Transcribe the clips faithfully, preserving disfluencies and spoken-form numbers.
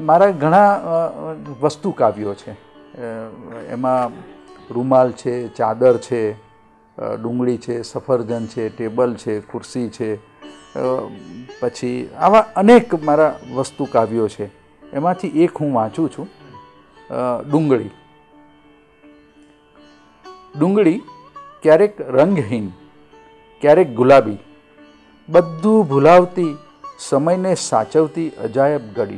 મારા ઘણા વસ્તુ કાવ્યો છે. એમાં રૂમાલ છે, ચાદર છે, ડુંગળી છે, સફરજન છે, ટેબલ છે, ખુરશી છે, પછી આવા અનેક મારા વસ્તુ કાવ્યો છે. એમાંથી એક હું વાંચું છું, ડુંગળી. ડુંગળી ક્યારેક રંગહીન, ક્યારેક ગુલાબી, બધું ભૂલાવતી, સમયને સાચવતી અજાયબ ગળી.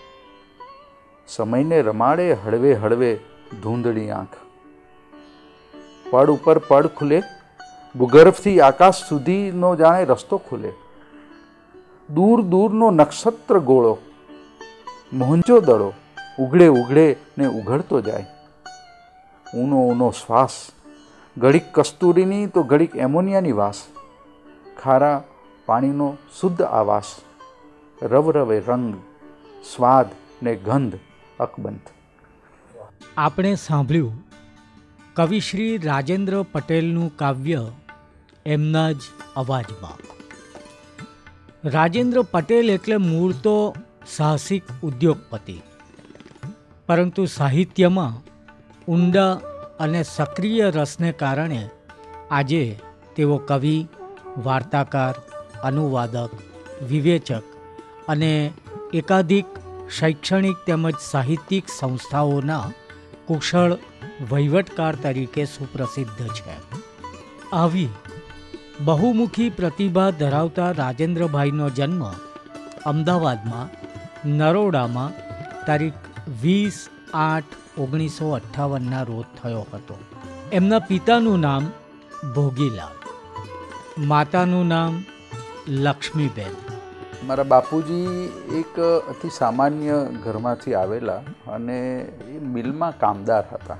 સમયને રમાડે હળવે હળવે ધૂંધળી આંખ. પડ ઉપર પડ ખુલે, ભૂગર્ભથી આકાશ સુધીનો જાણે રસ્તો ખુલે. દૂર દૂરનો નક્ષત્ર ગોળો, મોહંજો દડો, ઉઘડે ઉઘડે ને ઉઘડતો જાય. ઊનો ઊનો શ્વાસ, ઘડીક કસ્તુરીની તો ઘડીક એમોનિયાની વાસ. ખારા પાણીનો શુદ્ધ આવાસ, રવરવે રંગ, સ્વાદ ને ગંધ અકબંધ. આપણે સાંભળ્યું કવિ શ્રી રાજેન્દ્ર પટેલનું કાવ્ય એમના જ અવાજમાં. રાજેન્દ્ર પટેલ એટલે મૂળ તો સાહસિક ઉદ્યોગપતિ, પરંતુ સાહિત્યમાં ઊંડા અને સક્રિય રસને કારણે આજે તેઓ કવિ, વાર્તાકાર, અનુવાદક, વિવેચક અને એકાધિક શૈક્ષણિક તેમજ સાહિત્યિક સંસ્થાઓના કુશળ વહીવટકાર તરીકે સુપ્રસિદ્ધ છે. આવી બહુમુખી પ્રતિભા ધરાવતા રાજેન્દ્રભાઈનો જન્મ અમદાવાદમાં નરોડામાં તારીખ વીસ આઠ ઓગણીસો અઠ્ઠાવનના રોજ થયો હતો. એમના પિતાનું નામ ભોગીલાલ, માતાનું નામ લક્ષ્મીબેન. મારા બાપુજી એક અતિ સામાન્ય ઘરમાંથી આવેલા અને એ મિલમાં કામદાર હતા.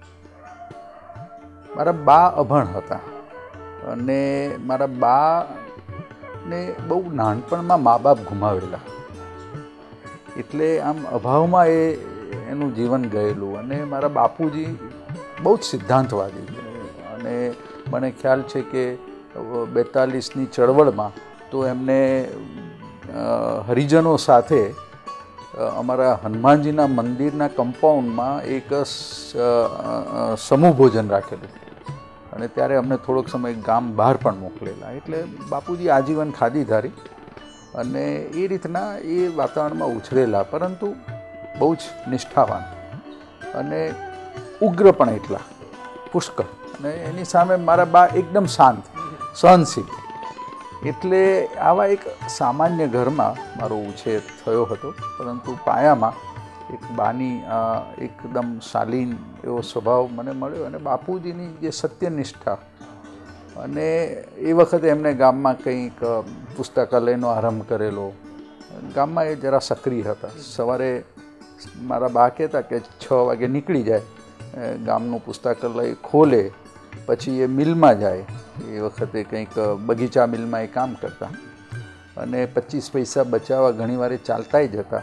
મારા બા અભણ હતા અને મારા બાને બહુ નાનપણમાં મા બાપ ગુમાવેલા, એટલે આમ અભાવમાં એ એનું જીવન ગયેલું. અને મારા બાપુજી બહુ જ સિદ્ધાંતવાદી અને મને ખ્યાલ છે કે બેતાલીસની ચળવળમાં તો એમને હરિજનો સાથે અમારા હનુમાનજીના મંદિરના કમ્પાઉન્ડમાં એક સમૂહ ભોજન રાખેલું અને ત્યારે અમને થોડોક સમય ગામ બહાર પણ મોકલેલા. એટલે બાપુજી આજીવન ખાદીધારી અને એ રીતના એ વાતાવરણમાં ઉછરેલા, પરંતુ બહુ જ નિષ્ઠાવાન અને ઉગ્ર પણ એટલા પુષ્કળ. અને એની સામે મારા બા એકદમ શાંત, સહનશીલ. એટલે આવા એક સામાન્ય ઘરમાં મારો ઉછેર થયો હતો, પરંતુ પાયામાં એક બાની એકદમ શાલીન એવો સ્વભાવ મને મળ્યો અને બાપુજીની જે સત્યનિષ્ઠા. અને એ વખતે એમને ગામમાં કંઈક પુસ્તકાલયનો આરંભ કરેલો. ગામમાં એ જરા સક્રિય હતા. સવારે મારા બા કહેતા કે છ વાગે નીકળી જાય, ગામનું પુસ્તકાલય ખોલે, પછી એ મિલમાં જાય. એ વખતે કંઈક બગીચા મિલમાં એ કામ કરતા અને પચીસ પૈસા બચાવવા ઘણીવાર એ ચાલતા જતા.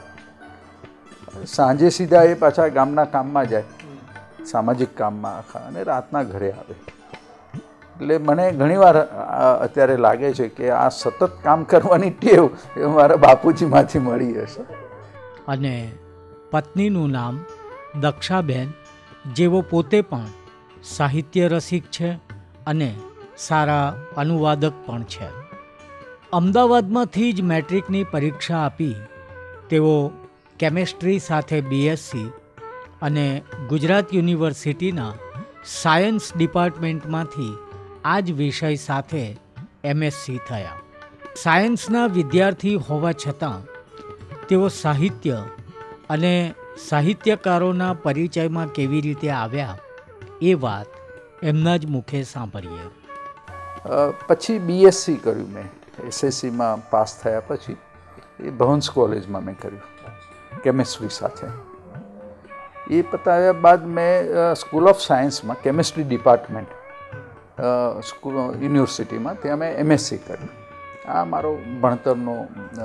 સાંજે સીધા એ પાછા ગામના કામમાં જાય, સામાજિક કામમાં આખા, અને રાતના ઘરે આવે. એટલે મને ઘણીવાર અત્યારે લાગે છે કે આ સતત કામ કરવાની ટેવ એ મારા બાપુજીમાંથી મળી હશે. અને પત્નીનું નામ દક્ષાબેન, જેઓ પોતે પણ સાહિત્ય રસિક છે અને સારા અનુવાદક પણ છે. અમદાવાદમાંથી જ મેટ્રિકની પરીક્ષા આપી તેઓ કેમેસ્ટ્રી સાથે બીએસસી અને ગુજરાત યુનિવર્સિટીના સાયન્સ ડિપાર્ટમેન્ટમાંથી આ જ વિષય સાથે એમએસસી થયા. સાયન્સના વિદ્યાર્થી હોવા છતાં તેઓ સાહિત્ય અને સાહિત્યકારોના પરિચયમાં કેવી રીતે આવ્યા એ વાત એમના જ મુખે સાંભળીએ. પછી બીએસસી કર્યું મેં. એસએસસીમાં પાસ થયા પછી એ ભવન્સ કોલેજમાં મેં કર્યું કેમેસ્ટ્રી સાથે. એ પતાવ્યા બાદ મેં સ્કૂલ ઓફ સાયન્સમાં કેમેસ્ટ્રી ડિપાર્ટમેન્ટ સ્કૂલ યુનિવર્સિટીમાં ત્યાં મેં એમએસસી કર્યું. આ મારો ભણતરનો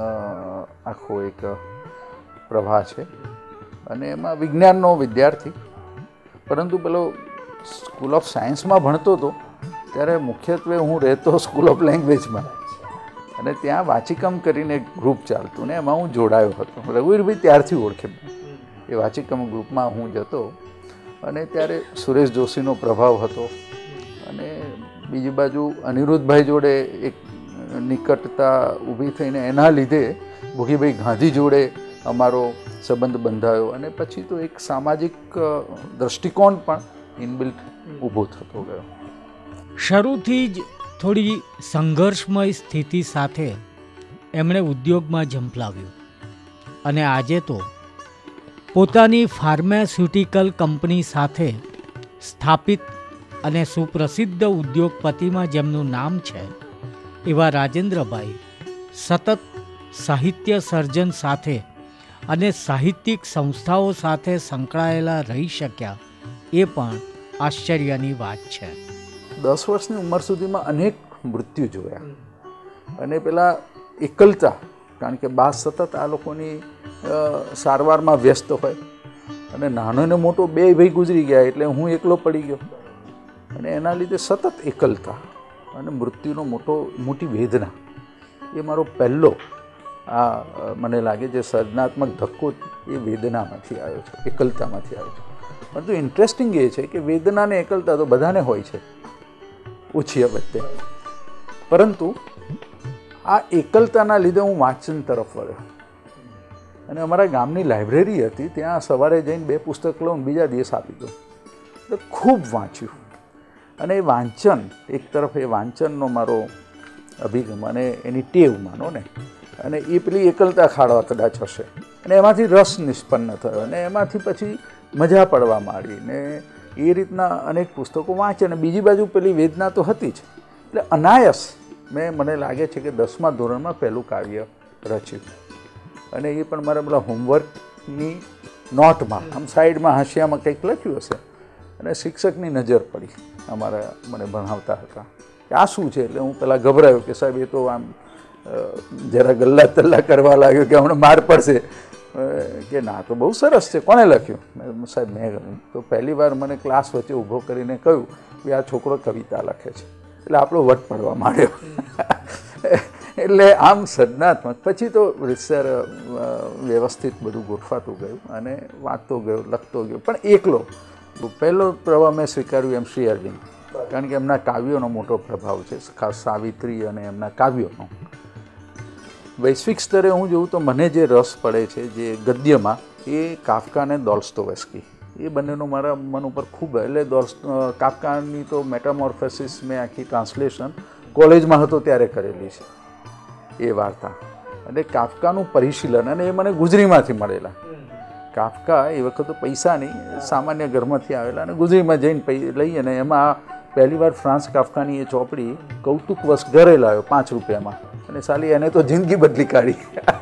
આખો એક પ્રવાહ છે અને એમાં વિજ્ઞાનનો વિદ્યાર્થી. પરંતુ પેલો સ્કૂલ ઓફ સાયન્સમાં ભણતો હતો ત્યારે મુખ્યત્વે હું રહેતો સ્કૂલ ઓફ લેંગ્વેજમાં, અને ત્યાં વાચિકમ કરીને એક ગ્રુપ ચાલતું ને એમાં હું જોડાયો હતો. રઘુવીરભાઈ ત્યારથી ઓળખે. એ વાચિકમ ગ્રુપમાં હું જતો અને ત્યારે સુરેશ જોશીનો પ્રભાવ હતો અને બીજી બાજુ અનિરુદ્ધભાઈ જોડે એક નિકટતા ઊભી થઈને એના લીધે ભોગીભાઈ ગાંધી જોડે અમારો સંબંધ બંધાયો અને પછી તો એક સામાજિક દૃષ્ટિકોણ પણ ઇનબિલ્ટ ઊભો થતો ગયો. શરૂથી જ થોડી સંઘર્ષમય સ્થિતિ સાથે એમણે ઉદ્યોગમાં ઝંપલાવ્યું અને આજે તો પોતાની ફાર્માસ્યુટિકલ કંપની સાથે સ્થાપિત અને સુપ્રસિદ્ધ ઉદ્યોગપતિમાં જેમનું નામ છે એવા રાજેન્દ્રભાઈ સતત સાહિત્ય સર્જન સાથે અને સાહિત્યિક સંસ્થાઓ સાથે સંકળાયેલા રહી શક્યા એ પણ આશ્ચર્યની વાત છે. દસ વર્ષની ઉંમર સુધીમાં અનેક મૃત્યુ જોયા અને પેલા એકલતા, કારણ કે બા સતત આ લોકોની સારવારમાં વ્યસ્ત હોય અને નાનો ને મોટો બે ભાઈ ગુજરી ગયા એટલે હું એકલો પડી ગયો અને એના લીધે સતત એકલતા અને મૃત્યુનો મોટો મોટી વેદના એ મારો પહેલો આ મને લાગે છે સર્જનાત્મક ધક્કો એ વેદનામાંથી આવ્યો છે, એકલતામાંથી આવ્યો છે. પરંતુ ઇન્ટરેસ્ટિંગ એ છે કે વેદના ને એકલતા તો બધાને હોય છે ઓછી વખતે, પરંતુ આ એકલતાના લીધે હું વાંચન તરફ વળ્યો અને અમારા ગામની લાઇબ્રેરી હતી, ત્યાં સવારે જઈને બે પુસ્તક લઉં બીજા દિવસ આપી દઉં. એટલે ખૂબ વાંચ્યું અને એ વાંચન એક તરફ એ વાંચનનો મારો અભિગમ અને એની ટેવ માનો ને, અને એ પેલી એકલતા ખાડવા કદાચ હશે અને એમાંથી રસ નિષ્પન્ન થયો અને એમાંથી પછી મજા પડવા માંડી ને એ રીતના અનેક પુસ્તકો વાંચે અને બીજી બાજુ પેલી વેદના તો હતી જ. એટલે અનાયસ મેં મને લાગે છે કે દસમા ધોરણમાં પહેલું કાવ્ય રચ્યું અને એ પણ મારા પેલા હોમવર્કની નોટમાં આમ સાઈડમાં હાંસિયામાં કંઈક લખ્યું હશે અને શિક્ષકની નજર પડી અમારા મને ભણાવતા હતા કે આ શું છે. એટલે હું પહેલાં ગભરાયો કે સાહેબ એ તો આમ જરા ગલ્લા તલ્લા કરવા લાગ્યો કે હમણાં માર પડશે કે ના તો બહુ સરસ છે, કોણે લખ્યું? સાહેબ મેં ગમ્યું. તો પહેલી વાર મને ક્લાસ વચ્ચે ઊભો કરીને કહ્યું કે આ છોકરો કવિતા લખે છે. એટલે આપણો વટ પડવા માંડ્યો. એટલે આમ સર્જનાત્મક પછી તો રીતસર વ્યવસ્થિત બધું ગોઠવાતું ગયું અને વાંચતો ગયો, લખતો ગયો, પણ એકલો. પહેલો પ્રવાહ મેં સ્વીકાર્યું એમ શ્રી અરવિંદ, કારણ કે એમના કાવ્યોનો મોટો પ્રભાવ છે, ખાસ સાવિત્રી અને એમના કાવ્યોનો. વૈશ્વિક સ્તરે હું જોઉં તો મને જે રસ પડે છે જે ગદ્યમાં એ કાફકા અને દોસ્તોયસ્કી, એ બંનેનો મારા મન ઉપર ખૂબ. એટલે દોસ્ત કાફકાની તો મેટામોર્ફોસિસ મેં આખી ટ્રાન્સલેશન કોલેજમાં હતો ત્યારે કરેલી છે એ વાર્તા, અને કાફકાનું પરિશીલન, અને એ મને ગુજરીમાંથી મળેલા. કાફકા એ વખત પૈસા નહીં, સામાન્ય ઘરમાંથી આવેલા અને ગુજરીમાં જઈને લઈ, અને એમાં પહેલી વાર ફ્રાન્સ કાફકાની એ ચોપડી કૌતુકવશ ઘરે લાવ્યો પાંચ રૂપિયામાં અને સાલી એને તો જિંદગી બદલી કાઢી.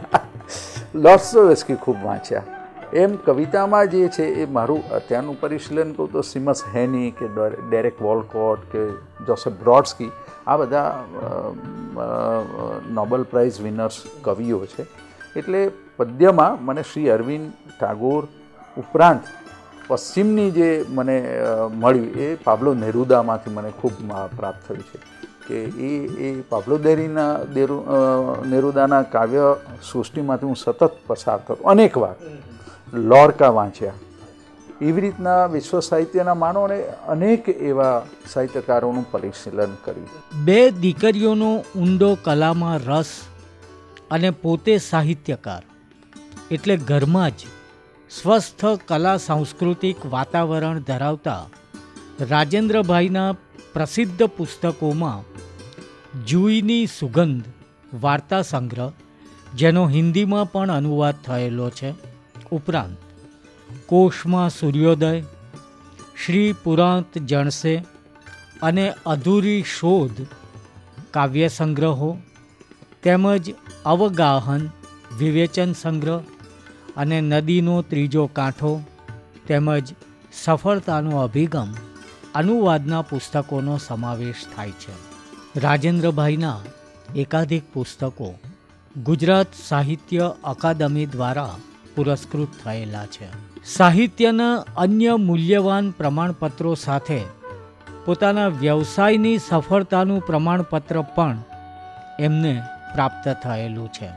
દોસ્તોયસ્કી ખૂબ વાંચ્યા. એમ કવિતામાં જે છે એ મારું અત્યારનું પરિશીલન કહું તો સિમસ હેની કે ડેરેક વોલકોટ કે જોસેફ બ્રોડસ્કી, આ બધા નોબેલ પ્રાઇઝ વિનર્સ કવિઓ છે. એટલે પદ્યમાં મને શ્રી અરવિંદ, ટાગોર ઉપરાંત પશ્ચિમની જે મને મળ્યું એ પાબ્લો નેરુદામાંથી મને ખૂબ પ્રાપ્ત થયું છે કે એ એ પાબ્લો દેરીના દેરુ નેરુદાના કાવ્ય સૃષ્ટિમાંથી હું સતત પસાર થતો અનેક વાર. લોરકા વાંચ્યા, એવી રીતના વિશ્વ સાહિત્યના માનો અને અનેક એવા સાહિત્યકારોનું પરિશીલન કર્યું. બે દીકરીઓનો ઊંડો કલામાં રસ અને પોતે સાહિત્યકાર એટલે ઘરમાં જ સ્વસ્થ કલા સાંસ્કૃતિક વાતાવરણ ધરાવતા રાજેન્દ્રભાઈના પ્રસિદ્ધ પુસ્તકોમાં જુઈની સુગંધ વાર્તા સંગ્રહ, જેનો હિન્દીમાં પણ અનુવાદ થયેલો છે, ઉપરાંત કોશમાં સૂર્યોદય, શ્રી પુરાંત જણસે અને અધૂરી શોધ કાવ્ય સંગ્રહો, તેમજ અવગાહન વિવેચન સંગ્રહ અને નદીનો ત્રીજો કાંઠો તેમજ સફળતાનો અભિગમ અનુવાદના પુસ્તકોનો સમાવેશ થાય છે. રાજેન્દ્રભાઈના એકાધિક પુસ્તકો ગુજરાત સાહિત્ય અકાદમી દ્વારા પુરસ્કૃત થયેલા છે. સાહિત્યના અન્ય મૂલ્યવાન પ્રમાણપત્રો સાથે પોતાના વ્યવસાયની સફળતાનું પ્રમાણપત્ર પણ એમને પ્રાપ્ત થયેલું છે.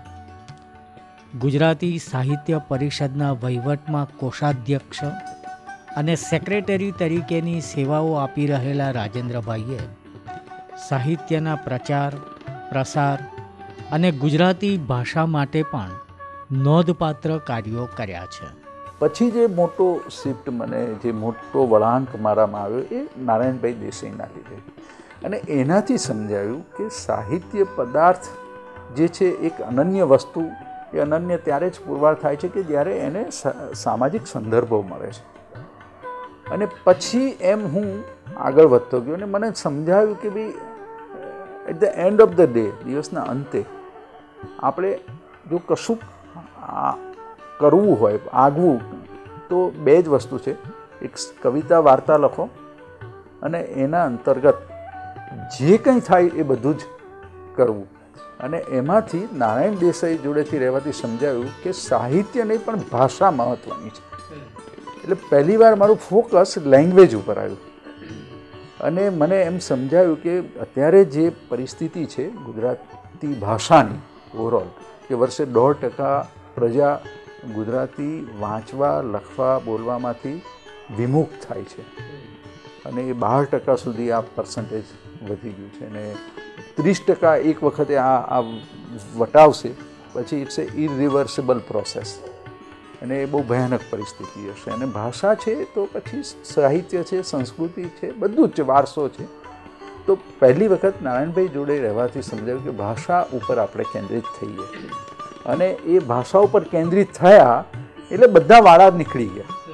ગુજરાતી સાહિત્ય પરિષદના વહીવટમાં કોષાધ્યક્ષ અને સેક્રેટરી તરીકેની સેવાઓ આપી રહેલા રાજેન્દ્રભાઈએ સાહિત્યના પ્રચાર, પ્રસાર અને ગુજરાતી ભાષા માટે પણ નોંધપાત્ર કાર્યો કર્યા છે. પછી જે મોટો શિફ્ટ મને જે મોટો વળાંક મારામાં આવ્યો એ નારાયણભાઈ દેસાઈના લીધે, અને એનાથી સમજાયું કે સાહિત્ય પદાર્થ જે છે એક અનન્ય વસ્તુ, એ અનન્ય ત્યારે જ પુરવાર થાય છે કે જ્યારે એને સામાજિક સંદર્ભો મળે છે. અને પછી એમ હું આગળ વધતો ગયો અને મને સમજાયું કે ભાઈ at the end of the day, દિવસના અંતે આપણે જો કશું કરવું હોય, આગવું, તો બે જ વસ્તુ છે. એક કવિતા વાર્તા લખો અને એના અંતર્ગત જે કંઈ થાય એ બધું જ કરવું. અને એમાંથી નારાયણ દેસાઈ જોડેથી રહેવાથી સમજાયું કે સાહિત્ય નહીં પણ ભાષા મહત્ત્વની છે. એટલે પહેલી વાર મારું ફોકસ લેંગ્વેજ ઉપર આવ્યું અને મને એમ સમજાયું કે અત્યારે જે પરિસ્થિતિ છે ગુજરાતી ભાષાની ઓવરઓલ, કે વર્ષે દોઢ ટકા પ્રજા ગુજરાતી વાંચવા, લખવા, બોલવામાંથી વિમુખ થાય છે અને એ બાર ટકા સુધી આ પર્સન્ટેજ વધી ગયું છે. અને ત્રીસ ટકા એક વખતે આ આ વટાવશે પછી ઇટ્સ એ ઇરિવર્સિબલ પ્રોસેસ અને એ બહુ ભયાનક પરિસ્થિતિ હશે. અને ભાષા છે તો પછી સાહિત્ય છે, સંસ્કૃતિ છે, બધું જ છે, વારસો છે. તો પહેલી વખત નારાયણભાઈ જોડે રહેવાથી સમજાયું કે ભાષા ઉપર આપણે કેન્દ્રિત થઈએ, અને એ ભાષા ઉપર કેન્દ્રિત થયા એટલે બધા વાળા નીકળી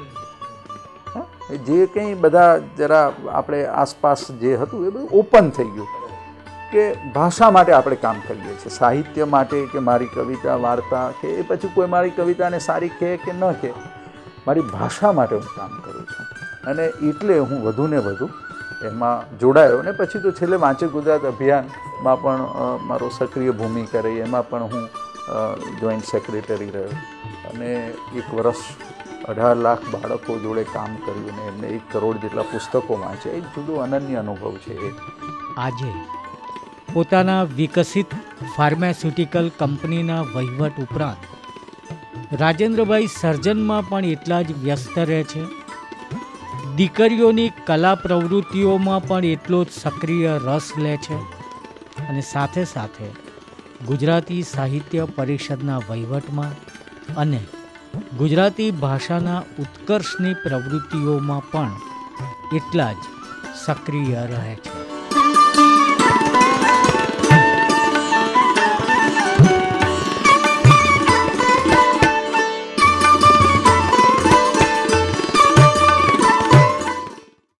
ગયા. જે કંઈ બધા જરા આપણે આસપાસ જે હતું એ બધું ઓપન થઈ ગયું કે ભાષા માટે આપણે કામ કરીએ છીએ, સાહિત્ય માટે, કે મારી કવિતા, વાર્તા, કે એ પછી કોઈ મારી કવિતાને સારી કહે કે ન કહે, મારી ભાષા માટે હું કામ કરું છું. અને એટલે હું વધુ ને વધુ એમાં જોડાયો. અને પછી તો છેલ્લે વાંચે ગુજરાત અભિયાનમાં પણ મારો સક્રિય ભૂમિકા રહી, એમાં પણ હું જોઈન્ટ સેક્રેટરી રહ્યો અને એક વર્ષ અઢાર લાખ બાળકો જોડે કામ કર્યું અને એમને એક કરોડ જેટલા પુસ્તકો વાંચ્યા. એક જુદો અનન્ય અનુભવ છે એ. આજે પોતાના વિકસિત ફાર્માસ્યુટિકલ કંપનીના વહીવટ ઉપરાંત રાજેન્દ્રભાઈ સર્જનમાં પણ એટલા જ વ્યસ્ત રહે છે. દીકરીઓની કલા પ્રવૃત્તિઓમાં પણ એટલો જ સક્રિય રસ લે છે અને સાથે સાથે ગુજરાતી સાહિત્ય પરિષદના વહીવટમાં અને ગુજરાતી ભાષાના ઉત્કર્ષની પ્રવૃત્તિઓમાં પણ એટલા જ સક્રિય રહે છે.